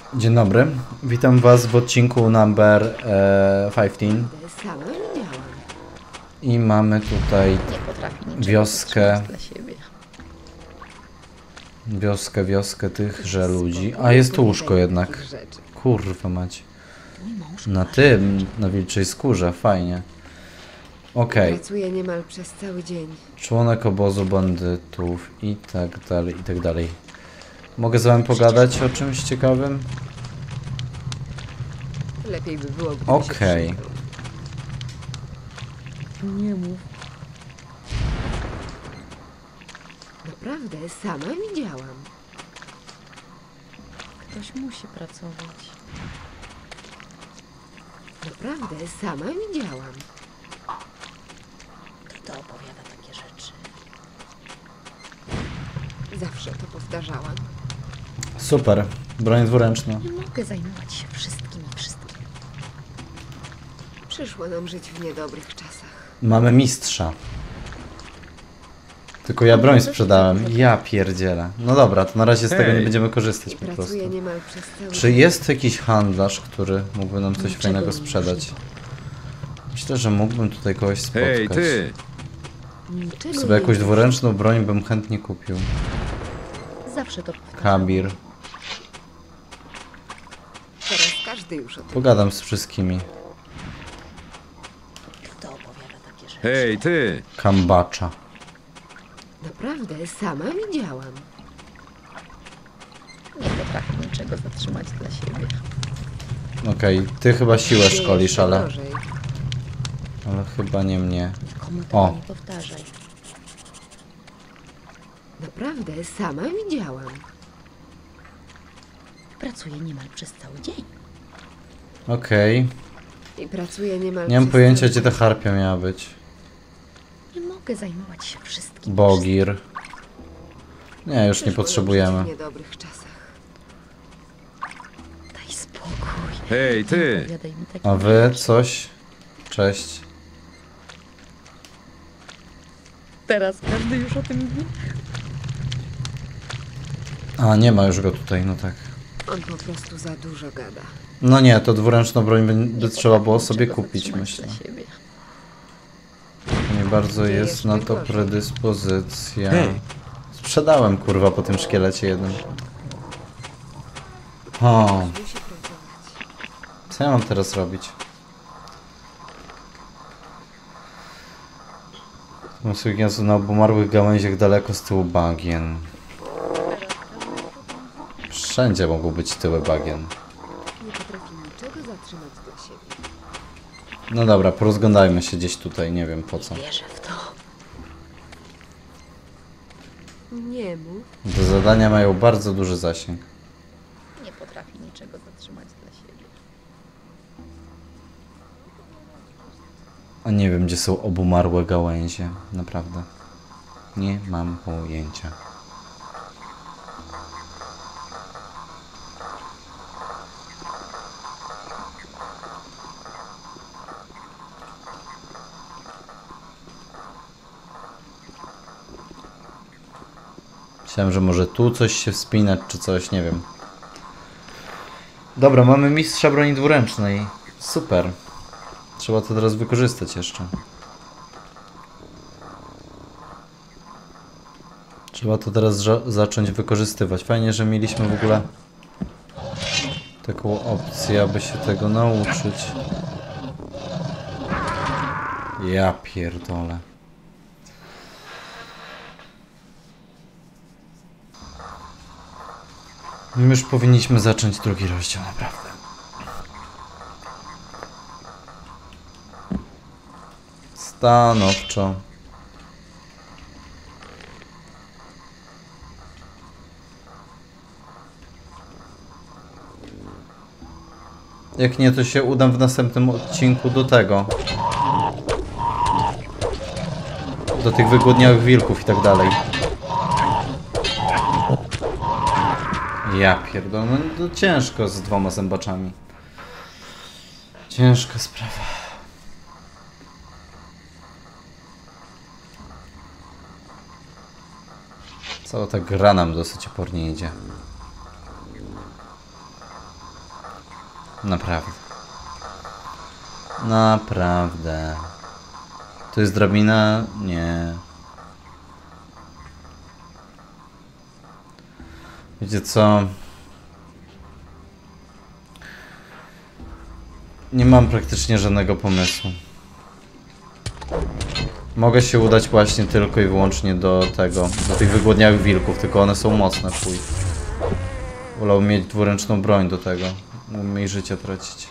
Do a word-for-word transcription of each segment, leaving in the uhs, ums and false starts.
Dzień dobry, witam was w odcinku number e, piętnaście i mamy tutaj wioskę, wioskę, wioskę tychże ludzi, a jest tu łóżko jednak, kurwa mać, na tym, na wilczej skórze, fajnie, okej, Pracuję niemal przez cały dzień. Członek obozu bandytów i tak dalej, i tak dalej. Mogę z wami pogadać o czymś ciekawym? Lepiej by było, gdyby Okej. się przyjechał. Nie mów. Naprawdę, sama widziałam. Ktoś musi pracować. Naprawdę, sama widziałam. Kto opowiada takie rzeczy? Zawsze to powtarzałam. Super, broń dwuręczna. Nie mogę zajmować się wszystkim i wszystkim. Przyszło nam żyć w niedobrych czasach. Mamy mistrza. Tylko ja broń sprzedałem. Ja pierdzielę. No dobra, to na razie z tego nie Hej. będziemy korzystać po prostu. Pracuję niemal przez cały Czy dzień. jest jakiś handlarz, który mógłby nam coś Niczego fajnego nie sprzedać? Myślę, że mógłbym tutaj kogoś spotkać. Hej, ty! Niczego Sobie nie jakąś jest. dwuręczną broń bym chętnie kupił. Zawsze to powtarzam. Kabir. Teraz każdy już o tym. Pogadam z wszystkimi. Kto opowiada takie rzeczy? Hej, ty! Kambacza. Naprawdę, sama widziałam. Nie potrafię niczego zatrzymać dla siebie. Okej, ty chyba siłę Dzieje szkolisz, się ale, gorzej. ale chyba nie mnie. Nikomu tego O. nie powtarzaj. Naprawdę, sama widziałam. Pracuję niemal przez cały dzień. Okej. I pracuję niemal Nie mam przez pojęcia, cały gdzie ta dzień. harpia miała być. Nie mogę zajmować się wszystkim. i Bogir. Nie, już nie Przyszło nam potrzebujemy. żyć w niedobrych czasach. wszystkim. Daj spokój. Hej, Nie ty! opowiadaj mi takie A wy rzeczy. coś? Cześć. Teraz każdy już o tym wie. A, nie ma już go tutaj, no tak. On po prostu za dużo gada. No nie, to dwuręczną broń by, by Nie trzeba było potrafię sobie niczego kupić, zatrzymać myślę. dla siebie. Nie bardzo Nie jest jest na to najgorzej. predyspozycja. Hej. Sprzedałem, kurwa, po tym szkielecie jednym. O, Musi pracować. co ja mam teraz robić? Muszę gniazdo na obumarłych gałęziach daleko z tyłu bagien. Wszędzie mogą być tyły bagien. Nie potrafi niczego zatrzymać dla siebie. No dobra, porozglądajmy się gdzieś tutaj, nie wiem po co. Wierzę w to. Nie mów. Te zadania mają bardzo duży zasięg. Nie potrafi niczego zatrzymać dla siebie. A nie wiem, gdzie są obumarłe gałęzie. Naprawdę. Nie mam pojęcia. Myślałem, że może tu coś się wspinać, czy coś, nie wiem. Dobra, mamy mistrza broni dwuręcznej. Super. Trzeba to teraz wykorzystać jeszcze. Trzeba to teraz zacząć wykorzystywać. Fajnie, że mieliśmy w ogóle taką opcję, aby się tego nauczyć. Ja pierdolę. Już powinniśmy zacząć drugi rozdział, naprawdę. Stanowczo. Jak nie, to się udam w następnym odcinku do tego. Do tych wygłodniałych wilków i tak dalej. Ja pierdolę, no to ciężko z dwoma zębaczami. Ciężka sprawa. Cała ta gra nam dosyć opornie idzie. Naprawdę. Naprawdę. To jest drabina? Nie. Wiecie co? Nie mam praktycznie żadnego pomysłu. Mogę się udać właśnie tylko i wyłącznie do tego, do tych wygłodniałych wilków, tylko one są mocne, chuj. Wolałbym mieć dwuręczną broń do tego. Mógłbym mniej życia tracić.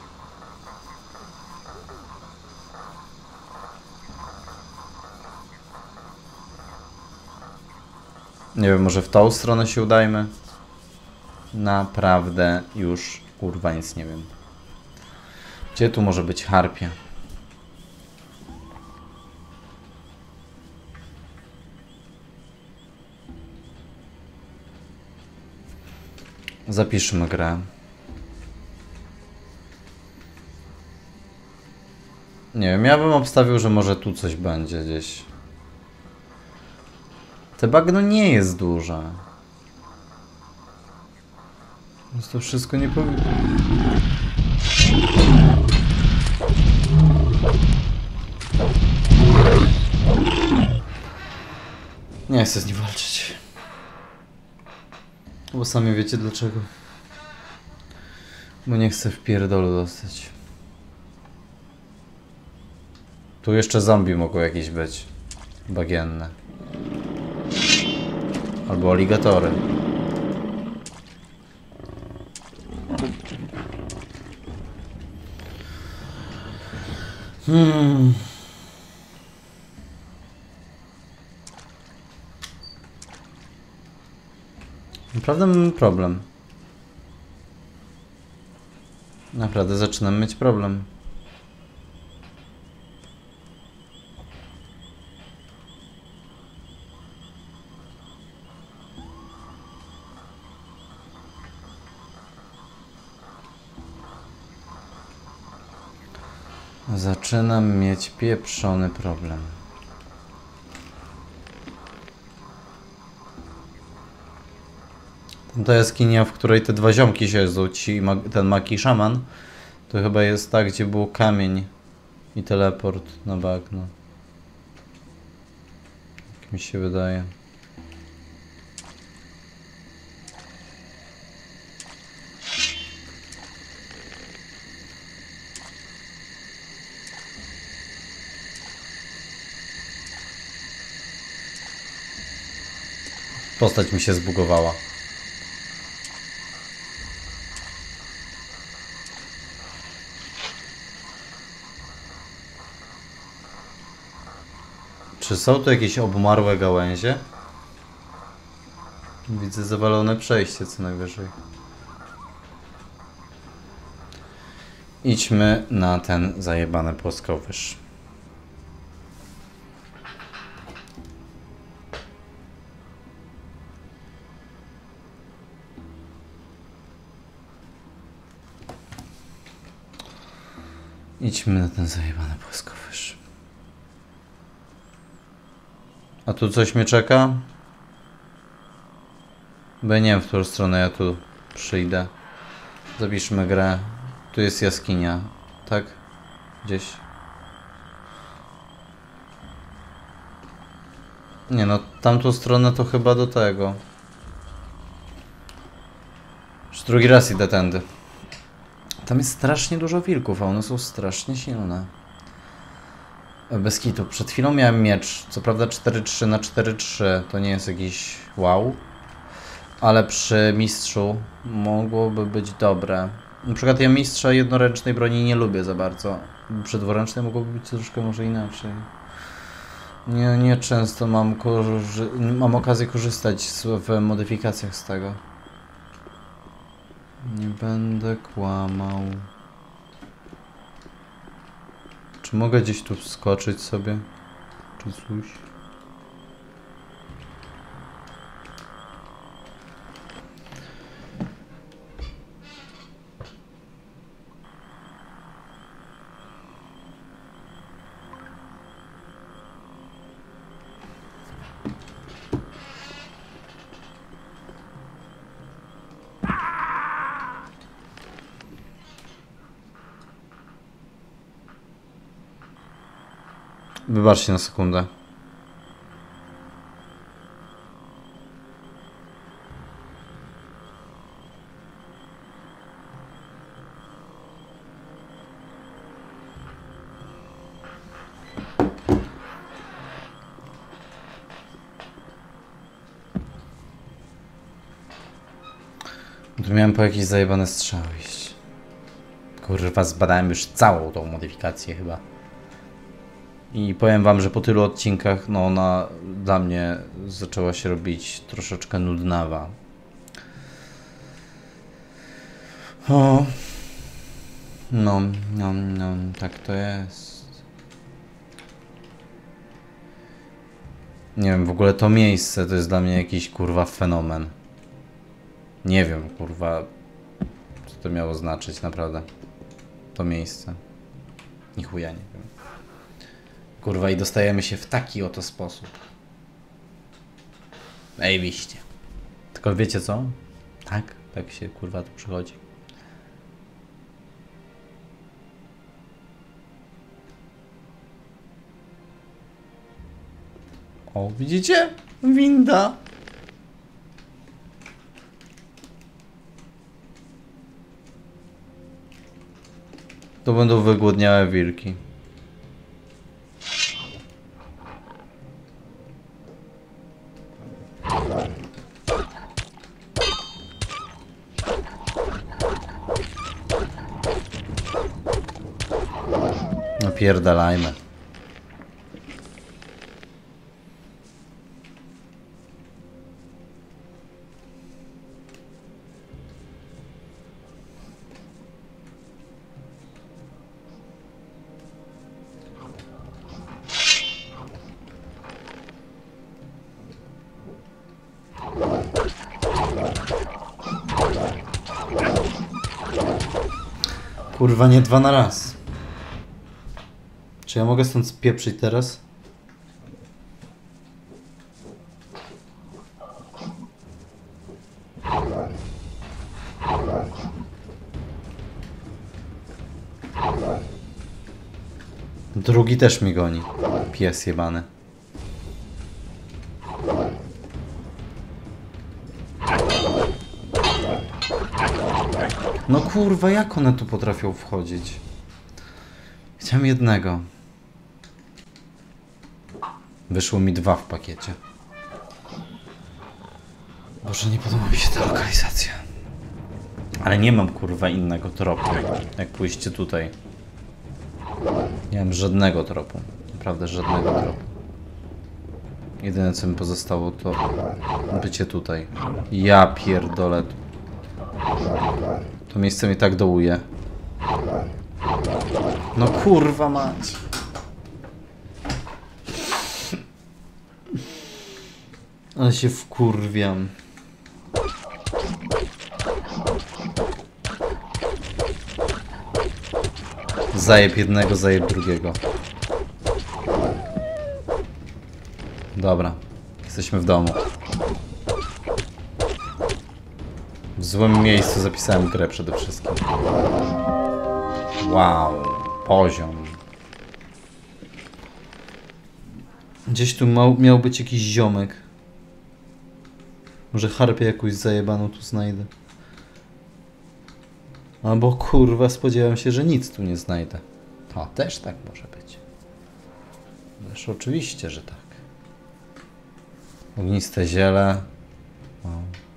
Nie wiem, może w tą stronę się udajmy? Naprawdę już, kurwa, nic nie wiem. Gdzie tu może być harpia? Zapiszmy grę. Nie wiem, ja bym obstawił, że może tu coś będzie gdzieś. Te bagno nie jest duże. Więc to wszystko nie powinno... Nie chcę z nim walczyć. Bo sami wiecie dlaczego. Bo nie chcę w pierdolu dostać. Tu jeszcze zombie mogą jakieś być. Bagienne. Albo aligatory. Hmm. Naprawdę mam problem. Naprawdę zaczynam mieć problem. Zaczynam mieć pieprzony problem. Ta jaskinia, w której te dwa ziomki siedzą, ci, ten maki szaman, to chyba jest ta, gdzie był kamień i teleport na bagno. Tak mi się wydaje. Postać mi się zbugowała. Czy są tu jakieś obumarłe gałęzie? Widzę zawalone przejście co najwyżej. Idźmy na ten zajebany płaskowyż. Idźmy na ten zajebany płaskowyż. A tu coś mnie czeka? Bo ja nie wiem, w którą stronę ja tu przyjdę. Zapiszmy grę. Tu jest jaskinia, tak? Gdzieś. Nie no, tamtą stronę to chyba do tego. Już drugi raz idę tędy. Tam jest strasznie dużo wilków, a one są strasznie silne. Bez kitu. Przed chwilą miałem miecz. Co prawda cztery trzy na cztery trzy. To nie jest jakiś wow. Ale przy mistrzu mogłoby być dobre. Na przykład ja mistrza jednoręcznej broni nie lubię za bardzo. Przy dwuręcznej mogłoby być troszkę może inaczej. Nie, nie często mam, mam okazję korzystać z, w modyfikacjach z tego. Nie będę kłamał. Czy mogę gdzieś tu wskoczyć sobie? Czy coś? Wybaczcie na sekundę. Tu miałem po jakieś zajebane strzały iść. Kurwa, zbadałem już całą tą modyfikację chyba. I powiem wam, że po tylu odcinkach, no ona dla mnie zaczęła się robić troszeczkę nudnawa. O. No, no, no, tak to jest. Nie wiem, w ogóle to miejsce to jest dla mnie jakiś kurwa fenomen. Nie wiem, kurwa, co to miało znaczyć, naprawdę. To miejsce. Ni chuja nie wiem. Kurwa, i dostajemy się w taki oto sposób. Ej, wiście. Tylko wiecie co? Tak, tak się kurwa tu przychodzi. O, widzicie? Winda. To będą wygłodniałe wilki. Napierdalajmy. Kurwa, nie dwa na raz. Czy ja mogę stąd spieprzyć teraz? Drugi też mi goni. Pies jebany. No kurwa, jak one tu potrafią wchodzić? Chciałem jednego. Wyszło mi dwa w pakiecie. Boże, nie podoba mi się ta lokalizacja. Ale nie mam kurwa innego tropu, jak pójście tutaj. Nie mam żadnego tropu. Naprawdę żadnego tropu. Jedyne co mi pozostało to bycie tutaj. Ja pierdolę. To miejsce mnie tak dołuje. No kurwa mać. Ale się wkurwiam. Zajeb jednego, zajeb drugiego. Dobra. Jesteśmy w domu. W złym miejscu zapisałem grę przede wszystkim. Wow. Poziom. Gdzieś tu mał, miał być jakiś ziomek. Może harpię jakąś zajebaną tu znajdę. Albo kurwa spodziewałem się, że nic tu nie znajdę. O, też tak może być. Też oczywiście, że tak. Ogniste ziele. O.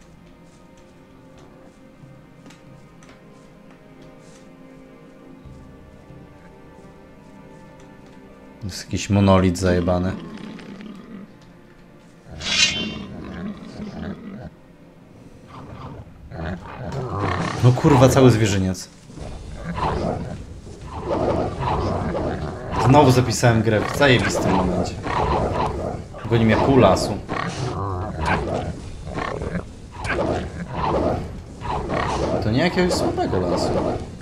Jest jakiś monolit zajebany. No kurwa, cały zwierzyniec. Znowu zapisałem grę w zajebistym momencie. Goni mnie pół lasu. To nie jakiegoś słabego lasu.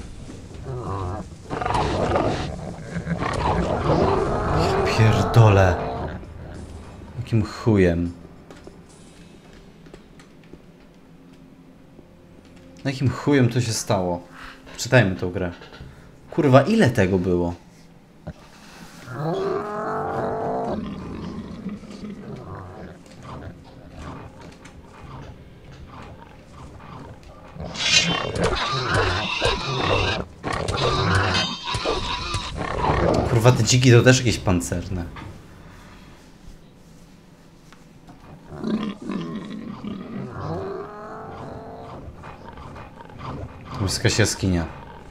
Ja pierdolę. Jakim chujem. Jakim chujem to się stało? Czytajmy tą grę. Kurwa, ile tego było? Kurwa, te dziki to też jakieś pancerne. Tu jest jakaś jaskinia.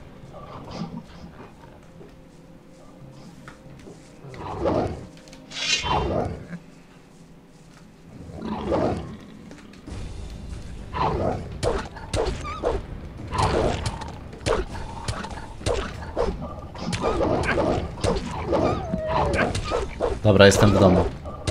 Dobra, jestem w domu.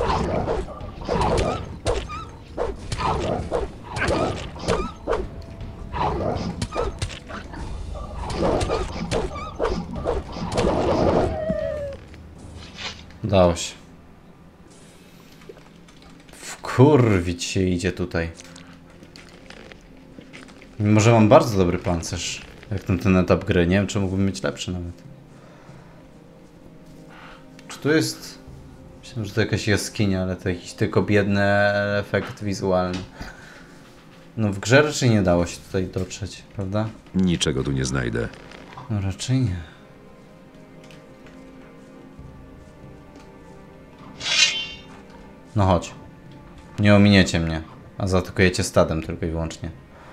Udało się. Wkurwić się idzie tutaj. Mimo że mam bardzo dobry pancerz. Jak na ten etap gry. Nie wiem, czy mógłbym mieć lepszy nawet. Czy tu jest... Myślę, że to jakaś jaskinia, ale to jakiś tylko biedny efekt wizualny. No w grze raczej nie dało się tutaj dotrzeć, prawda? Niczego tu nie znajdę. No raczej nie. No chodź. Nie ominiecie mnie, a zaatakujecie stadem tylko i wyłącznie.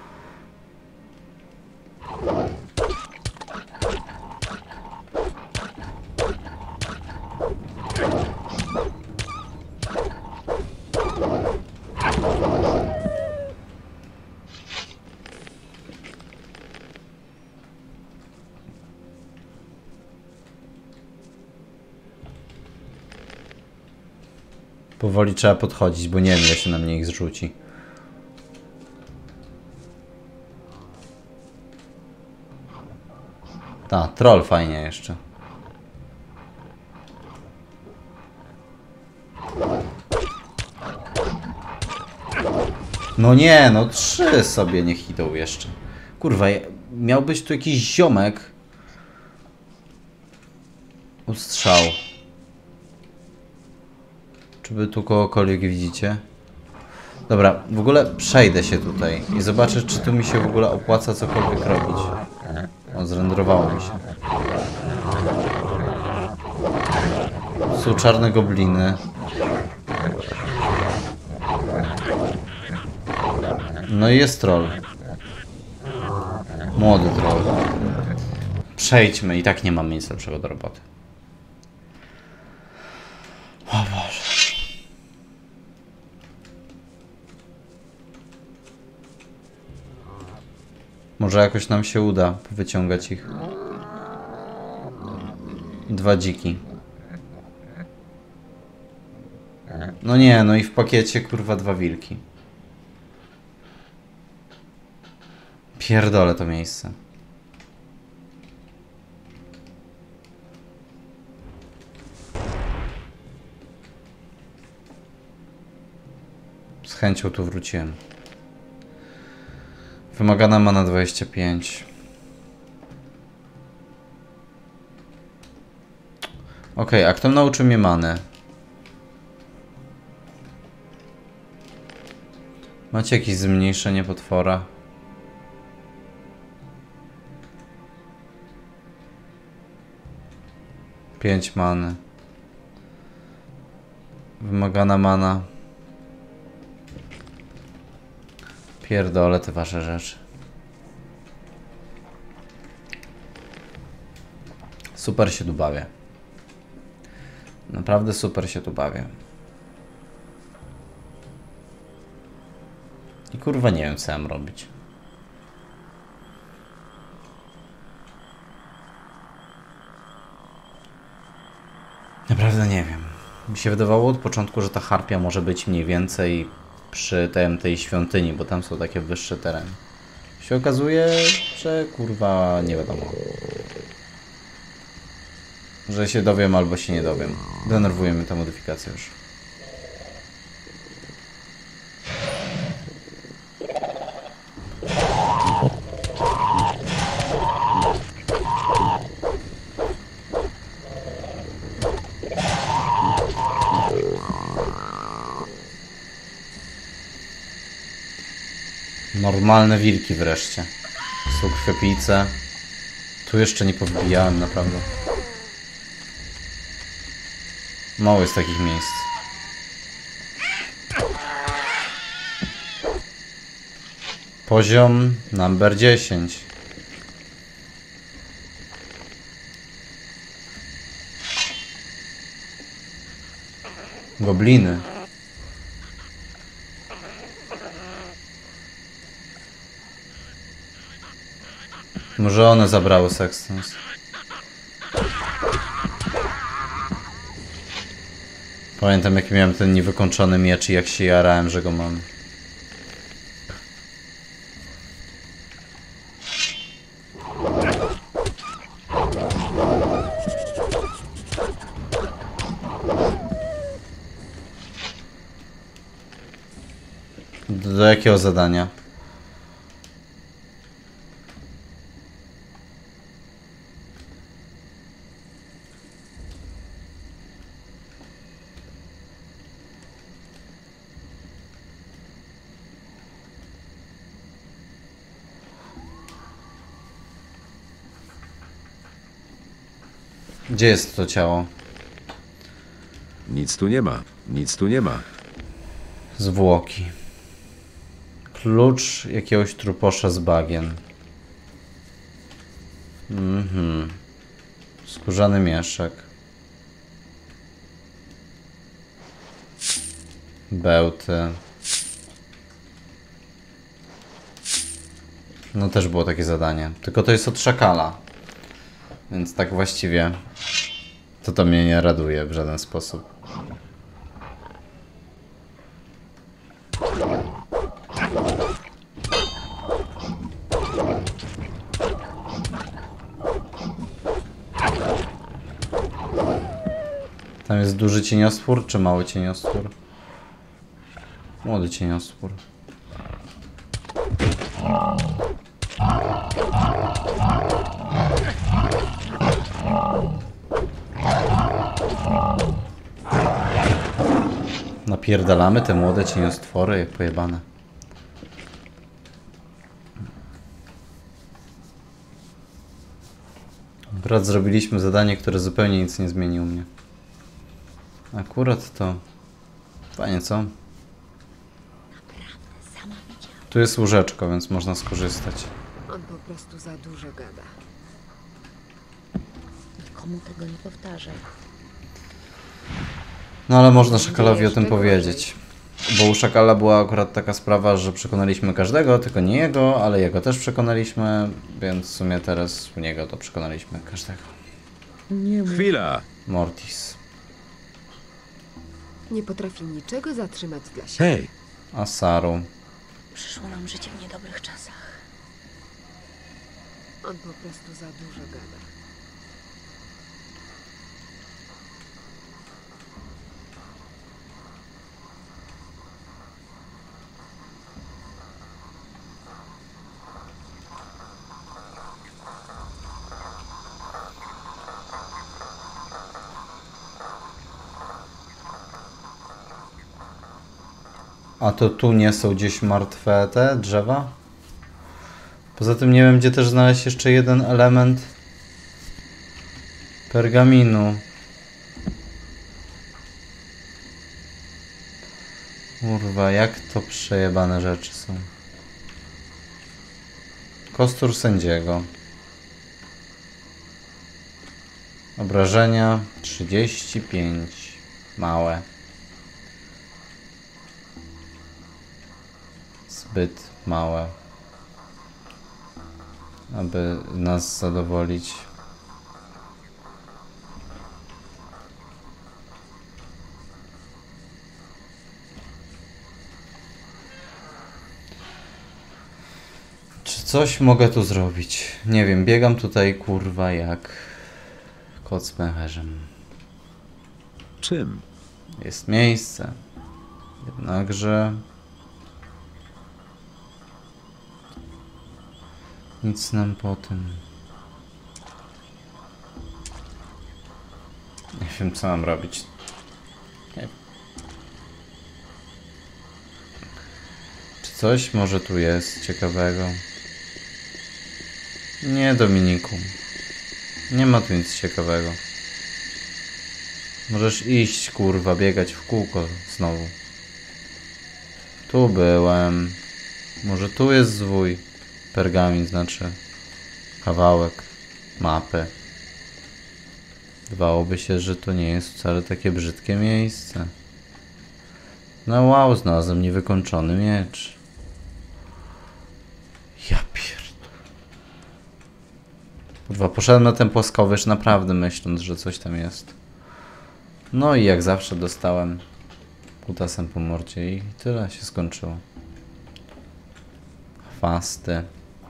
Powoli trzeba podchodzić, bo nie wiem, ile się na mnie ich zrzuci. Ta, troll fajnie jeszcze. No nie, no trzy sobie niech idą jeszcze. Kurwa, miał być tu jakiś ziomek. Ustrzał. Czy wy tu kogokolwiek widzicie? Dobra, w ogóle przejdę się tutaj i zobaczę, czy tu mi się w ogóle opłaca cokolwiek robić. O, zrenderowało mi się. Są czarne gobliny. No i jest troll. Młody troll. Przejdźmy, i tak nie mamy nic lepszego do roboty. O Boże. Może jakoś nam się uda wyciągać ich. Dwa dziki. No nie, no i w pakiecie kurwa dwa wilki. Pierdolę to miejsce. Z chęcią tu wróciłem. Wymagana mana dwadzieścia pięć. Okej, okay, a kto nauczy mnie many? Macie jakieś zmniejszenie potwora? pięć many. Wymagana mana. Pierdolę te wasze rzeczy. Super się tu bawię. Naprawdę super się tu bawię. I kurwa nie wiem, co mam robić. Naprawdę nie wiem. Mi się wydawało od początku, że ta harpia może być mniej więcej przy tej, tej świątyni, bo tam są takie wyższe tereny. Się okazuje, że kurwa nie wiadomo. Że się dowiem albo się nie dowiem. Denerwuje mnie ta modyfikacja już. Normalne wilki wreszcie. Są krwiopijce. Tu jeszcze nie powbijałem, naprawdę. Mało jest takich miejsc. Poziom number dziesięć. Gobliny. Może one zabrały Sextons. Pamiętam, jaki miałem ten niewykończony miecz i jak się jarałem, że go mam. Do, do jakiego zadania? Gdzie jest to ciało? Nic tu nie ma. Nic tu nie ma. Zwłoki. Klucz jakiegoś truposza z bagien. Mhm. Skórzany mieszek. Bełty. No też było takie zadanie. Tylko to jest od szakala. Więc tak właściwie to to mnie nie raduje w żaden sposób. Tam jest duży cieniostwór czy mały cieniostwór? Młody cieniostwór. Napierdalamy te młode cieniostwory jak pojebane. Brat, zrobiliśmy zadanie, które zupełnie nic nie zmieniło mnie. Akurat to... Fajnie, co? Tu jest łóżeczko, więc można skorzystać. On po prostu za dużo gada. Nikomu tego nie powtarzaj. No ale można Szakalowi o Jeszcze tym gorzej. powiedzieć. Bo u Szakala była akurat taka sprawa, że przekonaliśmy każdego, tylko nie jego, ale jego też przekonaliśmy, więc w sumie teraz u niego to przekonaliśmy każdego. Nie mów. Chwila! Mortis. Nie potrafi niczego zatrzymać dla siebie. Hej! Asaru. Przyszło nam życie w niedobrych czasach. On po prostu za dużo gada. A to tu nie są gdzieś martwe te drzewa? Poza tym nie wiem, gdzie też znaleźć jeszcze jeden element pergaminu. Kurwa, jak to przejebane rzeczy są. Kostur sędziego. Obrażenia trzydzieści pięć. Małe. Zbyt małe, aby nas zadowolić. Czy coś mogę tu zrobić? Nie wiem, biegam tutaj kurwa jak kot z pęcherzem. Czym? Jest miejsce, jednakże nic nam po tym. Nie wiem, co mam robić. Nie. Czy coś może tu jest ciekawego? Nie, Dominiku. Nie ma tu nic ciekawego. Możesz iść, kurwa, biegać w kółko znowu. Tu byłem. Może tu jest zwój. Pergamin znaczy. Kawałek mapy. Wydawałoby się, że to nie jest wcale takie brzydkie miejsce. No wow, znalazłem niewykończony miecz. Ja pierdolę. Kurwa, poszedłem na ten płaskowyż naprawdę myśląc, że coś tam jest. No i jak zawsze dostałem kutasem po mordzie i tyle się skończyło. Fasty.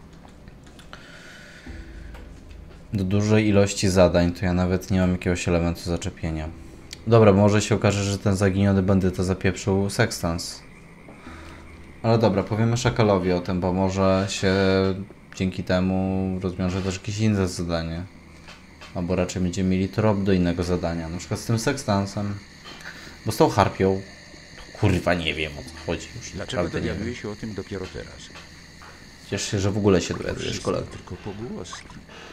Do dużej ilości zadań to ja nawet nie mam jakiegoś elementu zaczepienia. Dobra, może się okaże, że ten zaginiony bandyta zapieprzył sekstans. Ale dobra, powiemy Szakalowi o tym, bo może się dzięki temu rozwiąże też jakieś inne zadanie. Albo raczej będziemy mieli trop do innego zadania. Na przykład z tym sekstansem. Bo z tą harpią. To kurwa nie wiem, o co chodzi już. Dlaczego Naprawdę nie wiem. dowiaduje się o tym dopiero teraz? Cieszę się, że w ogóle się dowiadujesz, Wszystko kolego. tylko pogłoski.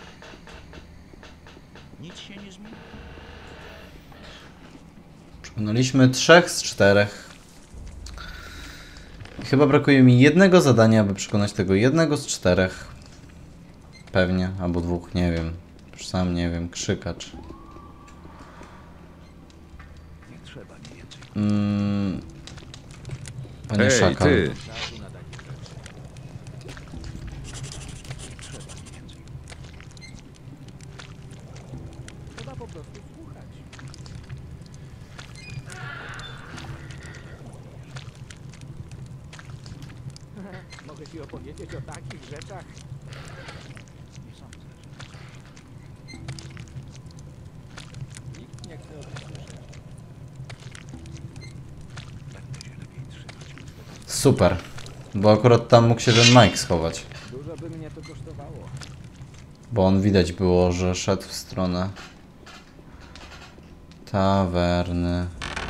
Nic się nie zmieni. Przekonaliśmy trzech z czterech. Chyba brakuje mi jednego zadania, aby przekonać tego jednego z czterech. Pewnie, albo dwóch, nie wiem. Już sam nie wiem, krzykacz. Mm. Panie Hej, Szakal. ty! Mogę ci opowiedzieć o takich rzeczach. Nie sądzę. Nikt nie chce o tym słyszeć. Będę się lepiej trzymać. Super. Bo akurat tam mógł się ten Mike schować. Dużo by mnie to kosztowało. Bo on widać było, że szedł w stronę tawerny.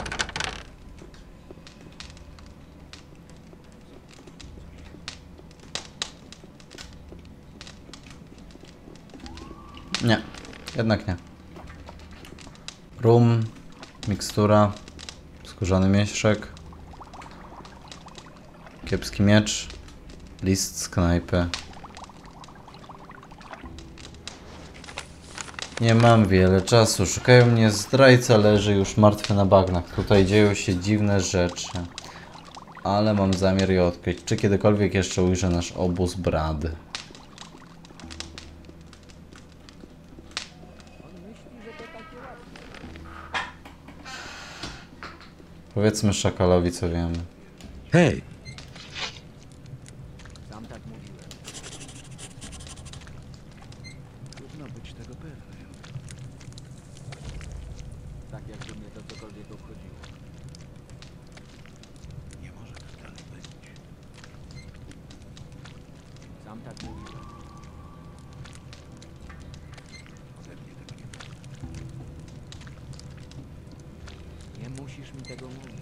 Nie, jednak nie. Rum, mikstura, skórzany mieszek, kiepski miecz, list z knajpy. Nie mam wiele czasu, szukają mnie zdrajca, leży już martwy na bagnach. Tutaj dzieją się dziwne rzeczy. Ale mam zamiar je odkryć. Czy kiedykolwiek jeszcze ujrzę nasz obóz Brad? Powiedzmy Szakalowi, co wiemy. Hej! Sam tak mówiłem. Trudno być tego pewnym. Tak jakby mnie to cokolwiek obchodziło. Nie może tak dalej być. Sam tak mówiłem. Ode mnie tego nie było. Nie musisz mi tego mówić.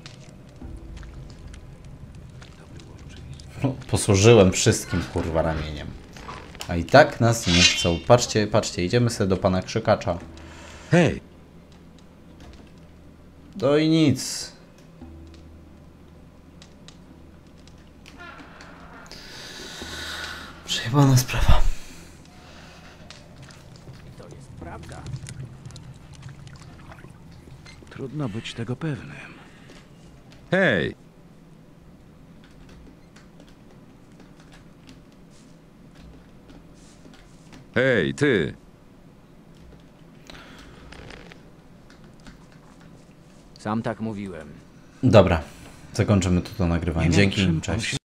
To było oczywiste. No, posłużyłem wszystkim, kurwa, ramieniem. A i tak nas nie chcą. Patrzcie, patrzcie, idziemy sobie do pana krzykacza. Hej! No i nic. Przejebana sprawa. To jest prawda. Trudno być tego pewnym. Hej! Hej, ty! Sam tak mówiłem. Dobra, zakończymy tu to nagrywanie. Nie wiem, Dzięki, czym on cześć. się